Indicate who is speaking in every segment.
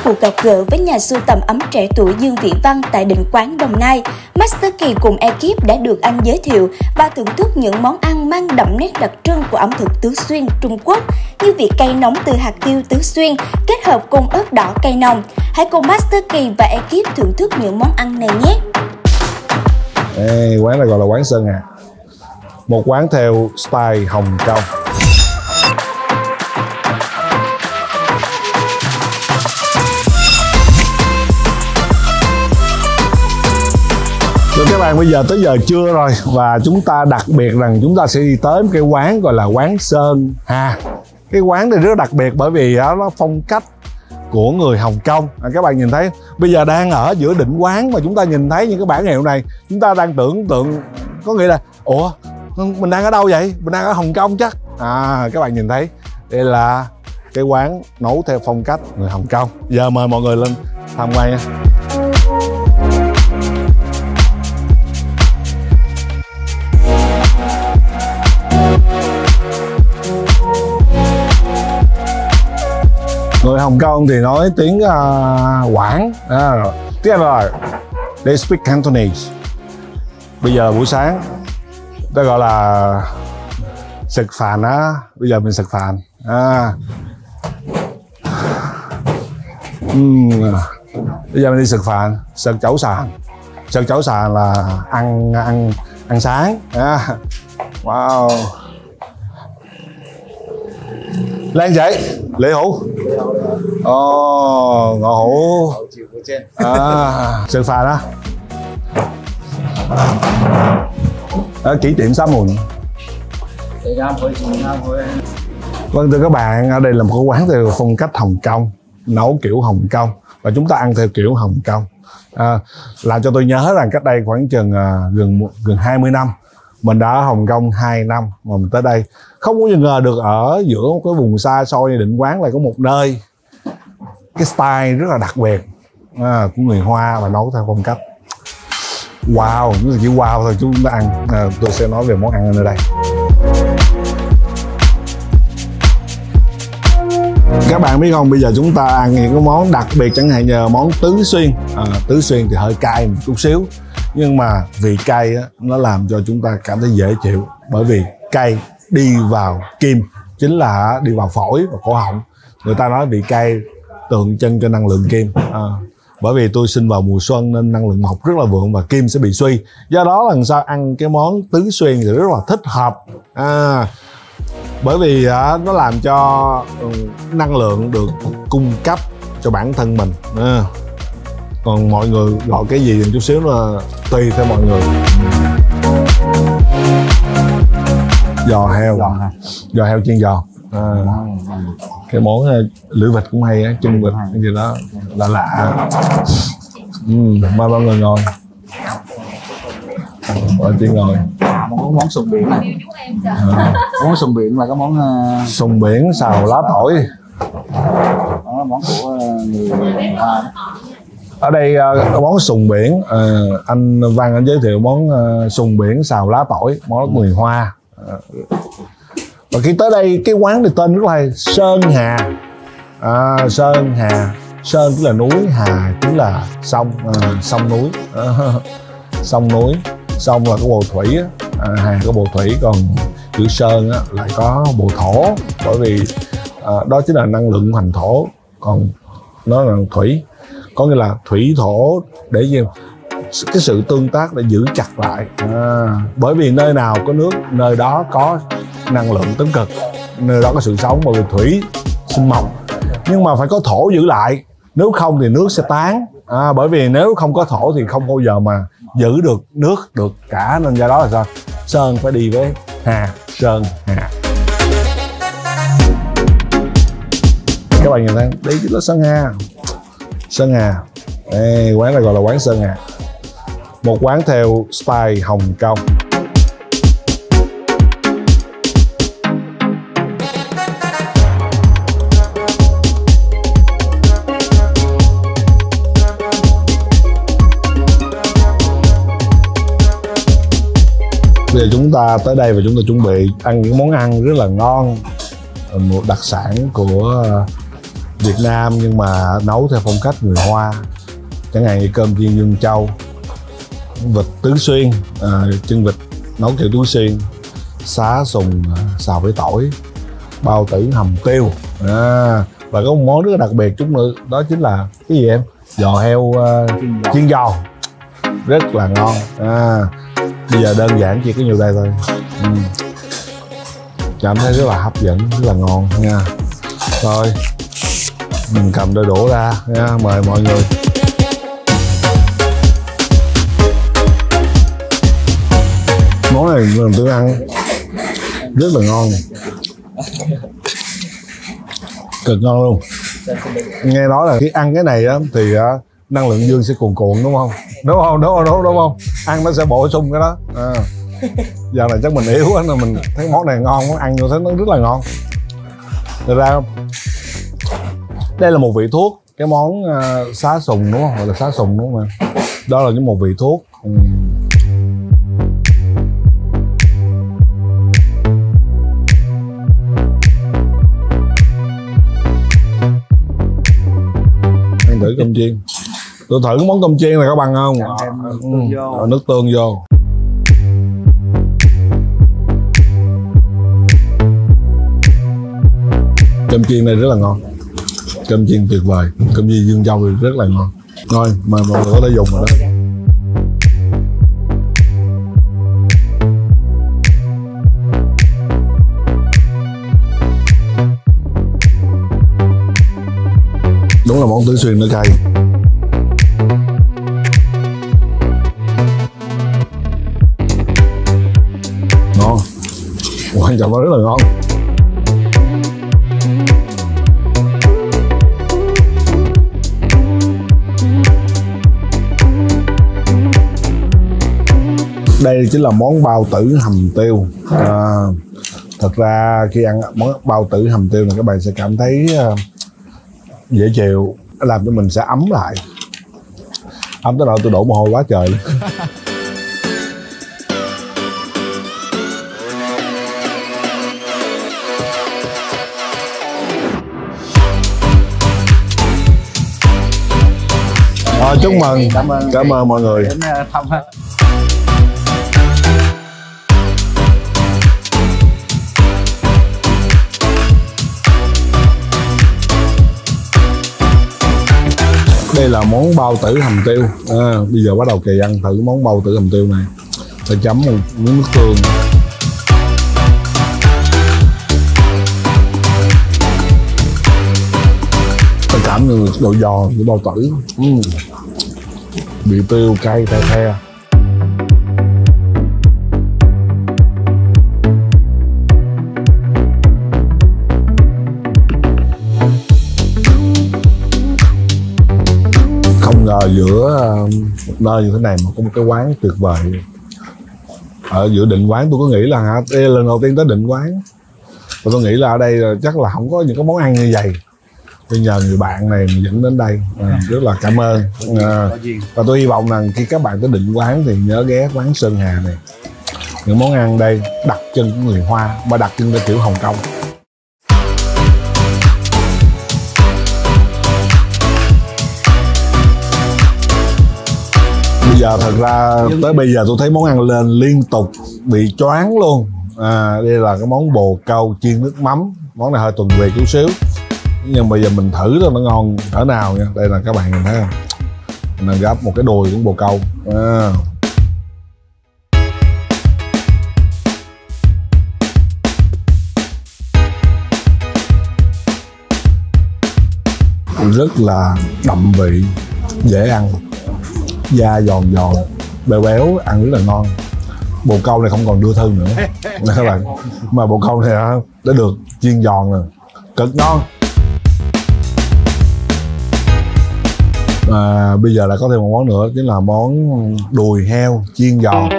Speaker 1: cuộc gặp gỡ với nhà sưu tầm ấm trẻ tuổi Dương Vĩ Văn tại Định Quán, Đồng Nai, Master Kỳ cùng ekip đã được anh giới thiệu và thưởng thức những món ăn mang đậm nét đặc trưng của ẩm thực Tứ Xuyên, Trung Quốc như vị cay nóng từ hạt tiêu Tứ Xuyên kết hợp cùng ớt đỏ cay nồng. Hãy cùng Master Kỳ và ekip thưởng thức những món ăn này nhé.
Speaker 2: Quán này gọi là quán Sơn Hà, một quán theo style Hồng Kông. Rồi các bạn, bây giờ tới giờ trưa rồi và chúng ta đặc biệt rằng chúng ta sẽ đi tới một cái quán gọi là quán Sơn Hà. Cái quán này rất đặc biệt bởi vì nó phong cách của người Hồng Kông. Các bạn nhìn thấy bây giờ đang ở giữa Định Quán mà chúng ta nhìn thấy những cái bảng hiệu này, chúng ta đang tưởng tượng có nghĩa là ủa mình đang ở đâu vậy? Mình đang ở Hồng Kông chắc. Các bạn nhìn thấy đây là cái quán nấu theo phong cách người Hồng Kông. Giờ mời mọi người lên tham quan nha. Người Hồng Kông thì nói tiếng Quảng, tiếp rồi they speak Cantonese. Bây giờ buổi sáng ta gọi là sực phàn á, bây giờ mình sực phàn. Bây giờ mình đi sực phàn, sực chẩu sàn. Sực chẩu sàn là ăn sáng. Wow. Lan chị, Lễ Hữu. Ngọ Hữu. Sực phàn á. Kỷ niệm 6 mùn. Vâng, thưa các bạn, ở đây là một cái quán theo phong cách Hồng Kông, nấu kiểu Hồng Kông và chúng ta ăn theo kiểu Hồng Kông. Làm cho tôi nhớ rằng cách đây khoảng chừng gần 20 năm mình đã ở Hồng Kông 2 năm mà mình tới đây không có ngờ được ở giữa một cái vùng xa xôi như Định Quán lại có một nơi cái style rất là đặc biệt của người Hoa và nấu theo phong cách wow, nó chỉ wow thôi chúng ta ăn. Tôi sẽ nói về món ăn ở đây. Các bạn biết không, bây giờ chúng ta ăn những cái món đặc biệt chẳng hạn như món Tứ Xuyên. Tứ Xuyên thì hơi cay một chút xíu, nhưng mà vị cay á, nó làm cho chúng ta cảm thấy dễ chịu, bởi vì cay đi vào kim, chính là đi vào phổi và cổ họng. Người ta nói vị cay tượng trưng cho năng lượng kim. Bởi vì tôi sinh vào mùa xuân nên năng lượng mộc rất là vượng và kim sẽ bị suy, do đó lần sau ăn cái món Tứ Xuyên thì rất là thích hợp. Bởi vì nó làm cho năng lượng được cung cấp cho bản thân mình. Còn mọi người gọi cái gì một chút xíu là tùy theo mọi người. Giò heo chiên giò. Cái món lưỡi vịt cũng hay á, chân vịt cái gì đó lạ. Mời mọi người ngồi. Chị ngồi.
Speaker 3: Món sùng biển này. Món sùng biển là cái món
Speaker 2: sùng biển xào lá tỏi.
Speaker 3: Đó là món của người Hoa.
Speaker 2: Ở đây món sùng biển, anh Văn anh giới thiệu món sùng biển xào lá tỏi, món người Hoa. Và khi tới đây cái quán này tên rất là hay, Sơn Hà. Sơn Hà, Sơn tức là núi, Hà tức là sông, sông núi. Sông núi, sông là có bồ thủy, Hà có bồ thủy, còn chữ Sơn lại có bồ thổ, bởi vì đó chính là năng lượng hành thổ, còn nó là thủy, có nghĩa là thủy thổ để gì? Cái sự tương tác để giữ chặt lại. Bởi vì nơi nào có nước, nơi đó có năng lượng tấn cực, nơi đó có sự sống, bởi vì thủy sinh mộc. Nhưng mà phải có thổ giữ lại, nếu không thì nước sẽ tán. Bởi vì nếu không có thổ thì không bao giờ mà giữ được nước được cả, nên do đó là sao? Sơn phải đi với Hà, Sơn Hà. Các bạn nhìn thấy, đây chính là Sơn Hà. Sơn Hà. Đây, quán này gọi là quán Sơn Hà, một quán theo style Hồng Kông. Bây giờ chúng ta tới đây và chúng ta chuẩn bị ăn những món ăn rất là ngon, một đặc sản của Việt Nam nhưng mà nấu theo phong cách người Hoa, chẳng hạn như cơm chiên Dương Châu, vịt Tứ Xuyên, chân vịt nấu kiểu Tứ Xuyên, xá sùng xào với tỏi, bao tử hầm tiêu, và có một món rất là đặc biệt chút nữa, đó chính là cái gì em? Giò heo chiên giò, rất là ngon. Bây giờ đơn giản chỉ có nhiều đây thôi. Cảm thấy rất là hấp dẫn, rất là ngon nha. Thôi mình cầm đôi đũa ra nha, mời mọi người. Món này mình tự ăn rất là ngon, cực ngon luôn. Nghe nói là khi ăn cái này á thì năng lượng dương sẽ cuồn cuộn, đúng không? Đúng không? Ăn nó sẽ bổ sung cái đó. Giờ này chắc mình yếu á, nên mình thấy món này ngon, ăn vô thấy nó rất là ngon. Thật ra đây là một vị thuốc, cái món xá sùng đúng không? Gọi là xá sùng đúng không? Đó là những một vị thuốc. Ăn thử cơm chiên. Tôi thử món cơm chiên này có bằng không? Nước tương vô. Cơm chiên này rất là ngon, cơm chiên tuyệt vời, cơm chiên Dương Châu thì rất là ngon. Thôi mà mọi người có thể dùng rồi đó. Đúng là món Tứ Xuyên nó cay. Ngon, quan trọng nó rất là ngon. Đây chính là món bao tử hầm tiêu. Thật ra khi ăn món bao tử hầm tiêu này các bạn sẽ cảm thấy dễ chịu, làm cho mình sẽ ấm lại. Ấm tới độ tôi đổ mồ hôi quá trời luôn. Chúc mừng, cảm ơn mọi người.
Speaker 3: Đến thăm ha.
Speaker 2: Đây là món bao tử hầm tiêu. Bây giờ bắt đầu Kỳ ăn thử món bao tử hầm tiêu này. Sẽ chấm một miếng nước tương. Tôi cảm được độ giòn của bao tử. Bị tiêu cay the the. Không ngờ giữa một nơi như thế này mà có một cái quán tuyệt vời. Ở giữa Định Quán tôi có nghĩ là đây là lần đầu tiên tới Định Quán, và tôi nghĩ là ở đây chắc là không có những cái món ăn như vậy. Tôi nhờ người bạn này mình dẫn đến đây, rất là cảm ơn. Và tôi hy vọng rằng khi các bạn tới Định Quán thì nhớ ghé quán Sơn Hà này. Những món ăn đây đặc trưng của người Hoa, mà đặc trưng theo kiểu Hồng Kông. Bây giờ thật ra tới bây giờ tôi thấy món ăn lên liên tục bị choáng luôn. Đây là cái món bồ câu chiên nước mắm. Món này hơi tuần về chút xíu, nhưng bây giờ mình thử nó ngon cỡ nào nha. Đây là các bạn nhìn thấy không, mình gắp một cái đùi của bồ câu. Rất là đậm vị, dễ ăn, da giòn giòn, béo béo, ăn rất là ngon. Bồ câu này không còn đưa thân nữa các bạn, mà bồ câu này đã được chiên giòn rồi, cực ngon. Bây giờ lại có thêm một món nữa, chính là món đùi heo chiên giòn.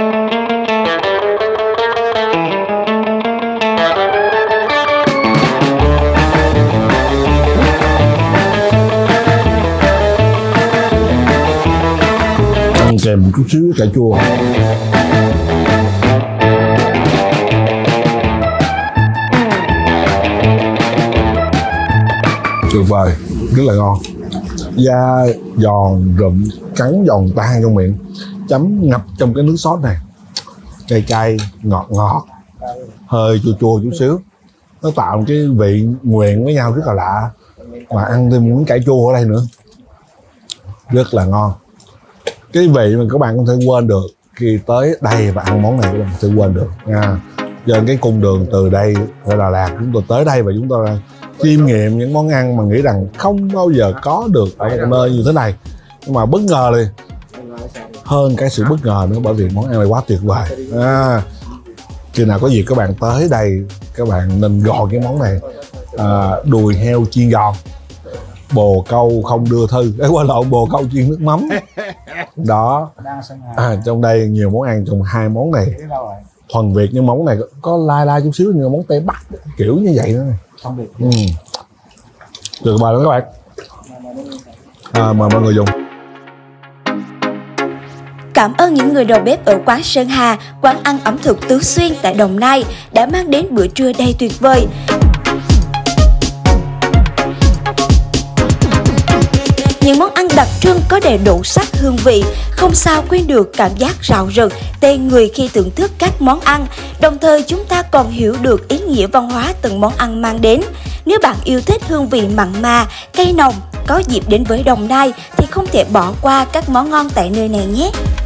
Speaker 2: Ăn kèm một chút xíu cà chua. Tuyệt tuyệt vời, rất là ngon. Da giòn rụm, cắn giòn tan trong miệng, chấm ngập trong cái nước sốt này, cay cay, ngọt ngọt, hơi chua chua chút xíu, nó tạo một cái vị nguyện với nhau rất là lạ. Mà ăn thêm muốn cải chua ở đây nữa, rất là ngon. Cái vị mà các bạn không thể quên được khi tới đây và ăn món này, các bạn không thể quên được nha. Trên cái cung đường từ đây ra Đà Lạt, chúng tôi tới đây và chúng tôi chiêm nghiệm những món ăn mà nghĩ rằng không bao giờ có được ở một nơi như thế này. Nhưng mà bất ngờ thì hơn cái sự bất ngờ nữa, bởi vì món ăn này quá tuyệt vời. Khi nào có dịp các bạn tới đây, các bạn nên gọi cái món này, đùi heo chiên giòn, bồ câu không đưa thư, qua lộn, bồ câu chiên nước mắm đó. Trong đây nhiều món ăn, trong hai món này thuần Việt, nhưng món này có lai chút xíu như món Tây Bắc kiểu như vậy nữa này. Tuyệt vời lắm các bạn. Mời mọi người dùng.
Speaker 1: Cảm ơn những người đầu bếp ở quán Sơn Hà, quán ăn ẩm thực Tứ Xuyên tại Đồng Nai đã mang đến bữa trưa đầy tuyệt vời. Những món ăn đặc trưng có đầy đủ sắc hương vị, không sao quên được cảm giác rạo rực, tê người khi thưởng thức các món ăn. Đồng thời chúng ta còn hiểu được ý nghĩa văn hóa từng món ăn mang đến. Nếu bạn yêu thích hương vị mặn mà, cay nồng, có dịp đến với Đồng Nai thì không thể bỏ qua các món ngon tại nơi này nhé.